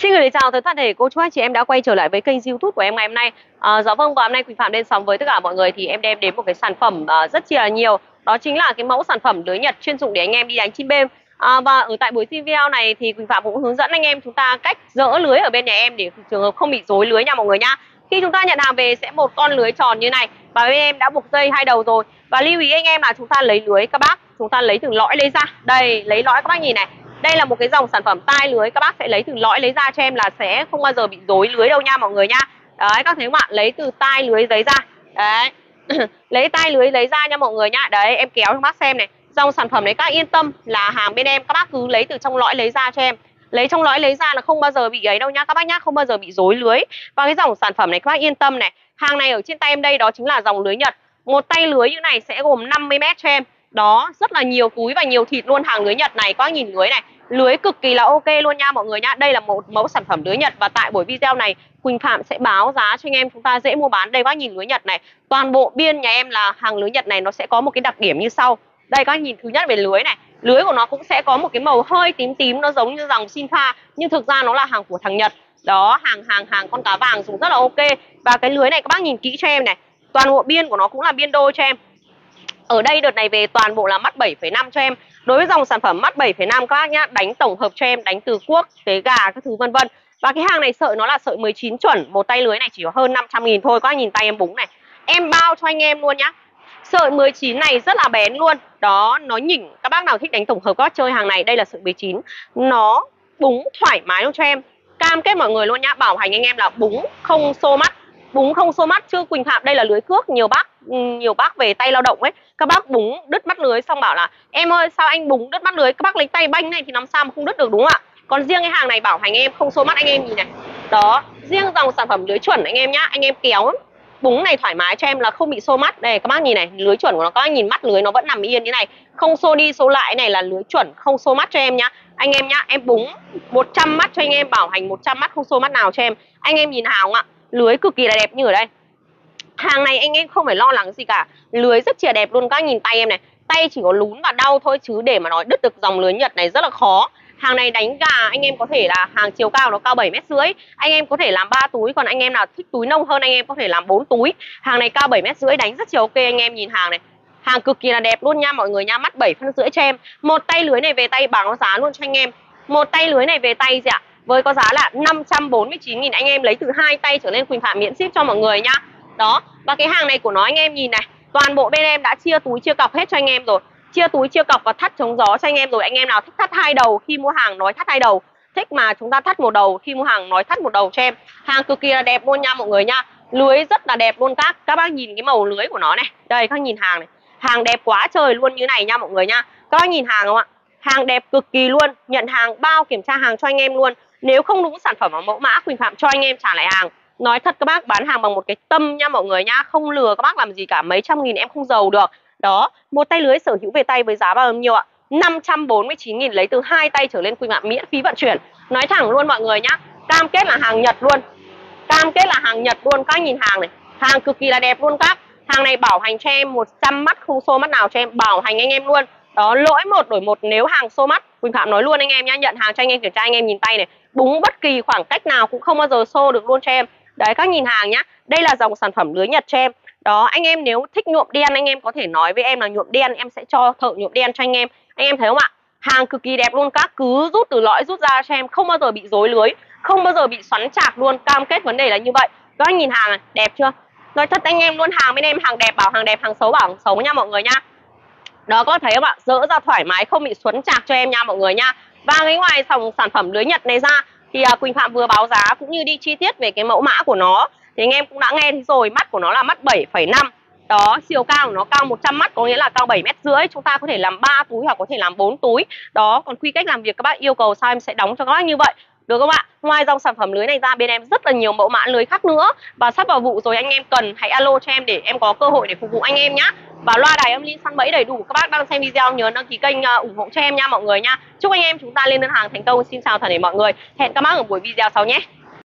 Xin gửi lời chào tới toàn thể cô chú anh chị em đã quay trở lại với kênh YouTube của em ngày hôm nay. Dạ vâng, và hôm nay Quỳnh Phạm lên sóng với tất cả mọi người thì em đem đến một cái sản phẩm rất chi là nhiều. Đó chính là cái mẫu sản phẩm lưới Nhật chuyên dụng để anh em đi đánh chim êm. Và ở tại buổi video này thì Quỳnh Phạm cũng hướng dẫn anh em chúng ta cách dỡ lưới ở bên nhà em để trường hợp không bị rối lưới nha mọi người nhá. Khi chúng ta nhận hàng về sẽ một con lưới tròn như này và bên em đã buộc dây hai đầu rồi. Và lưu ý anh em là chúng ta lấy lưới các bác, chúng ta lấy từ lõi lấy ra. Đây, lấy lõi các bác nhìn này. Đây là một cái dòng sản phẩm tai lưới, các bác sẽ lấy từ lõi lấy ra cho em là sẽ không bao giờ bị rối lưới đâu nha mọi người nha. Đấy, các thấy không ạ? Lấy từ tai lưới lấy ra. Đấy. Lấy tai lưới lấy ra nha mọi người nhá. Đấy, em kéo cho bác xem này. Dòng sản phẩm đấy các yên tâm là hàng bên em các bác cứ lấy từ trong lõi lấy ra cho em. Lấy trong lõi lấy ra là không bao giờ bị ấy đâu nhá các bác nhá, không bao giờ bị rối lưới. Và cái dòng sản phẩm này các bác yên tâm này. Hàng này ở trên tay em đây đó chính là dòng lưới Nhật. Một tay lưới như này sẽ gồm 50 m cho em. Đó, rất là nhiều túi và nhiều thịt luôn. Hàng lưới Nhật này, các bác nhìn lưới này, lưới cực kỳ là ok luôn nha mọi người nhá. Đây là một mẫu sản phẩm lưới Nhật và tại buổi video này Quỳnh Phạm sẽ báo giá cho anh em chúng ta dễ mua bán. Đây các bác nhìn lưới Nhật này, toàn bộ biên nhà em là hàng lưới Nhật này nó sẽ có một cái đặc điểm như sau. Đây các bác nhìn, thứ nhất về lưới này, lưới của nó cũng sẽ có một cái màu hơi tím tím, nó giống như dòng Sinpha nhưng thực ra nó là hàng của thằng Nhật. Đó, hàng con cá vàng dùng rất là ok. Và cái lưới này các bác nhìn kỹ cho em này, toàn bộ biên của nó cũng là biên đôi cho em. Ở đây đợt này về toàn bộ là mắt 7,5 cho em. Đối với dòng sản phẩm mắt 7,5 các bác nhá, đánh tổng hợp cho em, đánh từ cuốc, tế gà, các thứ vân vân. Và cái hàng này sợi nó là sợi 19 chuẩn, một tay lưới này chỉ có hơn 500.000 thôi. Các bác nhìn tay em búng này, em bao cho anh em luôn nhá. Sợi 19 này rất là bén luôn. Đó, nó nhỉnh. Các bác nào thích đánh tổng hợp các bác chơi hàng này, đây là sợi 19. Nó búng thoải mái luôn cho em. Cam kết mọi người luôn nhá, bảo hành anh em là búng không xô mắt. Búng không xô mắt chứ Quỳnh Phạm đây là lưới cước, nhiều bác về tay lao động ấy, các bác búng đứt mắt lưới xong bảo là em ơi sao anh búng đứt mắt lưới, các bác lấy tay banh này thì làm sao mà không đứt được, đúng không ạ? Còn riêng cái hàng này bảo hành em không xô mắt, anh em nhìn này. Đó, riêng dòng sản phẩm lưới chuẩn anh em nhá, anh em kéo búng này thoải mái cho em là không bị xô mắt. Đây các bác nhìn này, lưới chuẩn của nó, các bác nhìn mắt lưới nó vẫn nằm yên như này, không xô đi xô lại. Này là lưới chuẩn không xô mắt cho em nhá. Anh em nhá, em búng 100 mắt cho anh em, bảo hành 100 mắt không xô mắt nào cho em. Anh em nhìn hàng không ạ? Lưới cực kỳ là đẹp như ở đây. Hàng này anh em không phải lo lắng gì cả, lưới rất chìa đẹp luôn. Các nhìn tay em này, tay chỉ có lún và đau thôi chứ để mà nói đứt được dòng lưới Nhật này rất là khó. Hàng này đánh gà anh em có thể là hàng chiều cao nó cao 7,5 m, anh em có thể làm 3 túi, còn anh em nào thích túi nông hơn anh em có thể làm 4 túi. Hàng này cao 7,5 m, đánh rất chiều ok. Anh em nhìn hàng này, hàng cực kỳ là đẹp luôn nha mọi người nha, mắt 7,5 phân cho em. Một tay lưới này về tay báo giá luôn cho anh em. Một tay lưới này về tay gì ạ? Với có giá là 549.000, anh em lấy từ 2 tay trở lên Quỳnh Phạm miễn ship cho mọi người nhá. Đó, và cái hàng này của nó anh em nhìn này, toàn bộ bên em đã chia túi chia cọc hết cho anh em rồi. Chia túi chia cọc và thắt chống gió cho anh em rồi. Anh em nào thích thắt hai đầu khi mua hàng nói thắt hai đầu, thích mà chúng ta thắt một đầu khi mua hàng nói thắt một đầu cho em. Hàng cực kỳ là đẹp luôn nha mọi người nha. Lưới rất là đẹp luôn các bác nhìn cái màu lưới của nó này. Đây các bác nhìn hàng này, hàng đẹp quá trời luôn như này nha mọi người nha. Các bác nhìn hàng không ạ? Hàng đẹp cực kỳ luôn. Nhận hàng bao kiểm tra hàng cho anh em luôn. Nếu không đúng sản phẩm và mẫu mã Quỳnh Phạm cho anh em trả lại hàng. Nói thật các bác, bán hàng bằng một cái tâm nha mọi người nha, không lừa các bác làm gì cả. Mấy trăm nghìn em không giàu được. Đó, một tay lưới sở hữu về tay với giá bao nhiêu ạ? 549.000, lấy từ 2 tay trở lên Quỳnh Phạm miễn phí vận chuyển. Nói thẳng luôn mọi người nhá, cam kết là hàng Nhật luôn. Cam kết là hàng Nhật luôn. Các nhìn hàng này, hàng cực kỳ là đẹp luôn các. Hàng này bảo hành cho em 100 mắt không xô mắt nào cho em, bảo hành anh em luôn. Đó, lỗi một đổi một nếu hàng xô mắt. Quỳnh Phạm nói luôn anh em nhá, nhận hàng cho anh em kiểm tra, anh em nhìn tay này, búng bất kỳ khoảng cách nào cũng không bao giờ xô được luôn cho em. Đấy các nhìn hàng nhá, đây là dòng sản phẩm lưới Nhật cho em. Đó, anh em nếu thích nhuộm đen anh em có thể nói với em là nhuộm đen, em sẽ cho thợ nhuộm đen cho anh em. Anh em thấy không ạ? Hàng cực kỳ đẹp luôn các, cứ rút từ lõi rút ra cho em, không bao giờ bị rối lưới, không bao giờ bị xoắn chạc luôn, cam kết vấn đề là như vậy. Các anh nhìn hàng này, đẹp chưa? Nói thật anh em luôn, hàng bên em hàng đẹp bảo hàng đẹp, hàng xấu bảo hàng xấu nha mọi người nha. Đó, có thấy không ạ? Dỡ ra thoải mái, không bị xoắn chạc cho em nha mọi người nha. Và cái ngoài dòng sản phẩm lưới Nhật này ra thì Quỳnh Phạm vừa báo giá cũng như đi chi tiết về cái mẫu mã của nó. Thì anh em cũng đã nghe rồi, mắt của nó là mắt 7,5. Đó, chiều cao của nó cao 100 mắt, có nghĩa là cao 7,5 m. Chúng ta có thể làm 3 túi hoặc có thể làm 4 túi. Đó, còn quy cách làm việc các bác yêu cầu sao em sẽ đóng cho các bác như vậy. Được không ạ? Ngoài dòng sản phẩm lưới này ra bên em rất là nhiều mẫu mã lưới khác nữa. Và sắp vào vụ rồi, anh em cần hãy alo cho em để em có cơ hội để phục vụ anh em nhá. Và loa đài âm ly săn bẫy đầy đủ. Các bác đang xem video nhớ đăng ký kênh ủng hộ cho em nha mọi người nha. Chúc anh em chúng ta lên đơn hàng thành công. Xin chào toàn thể mọi người. Hẹn các bác ở buổi video sau nhé.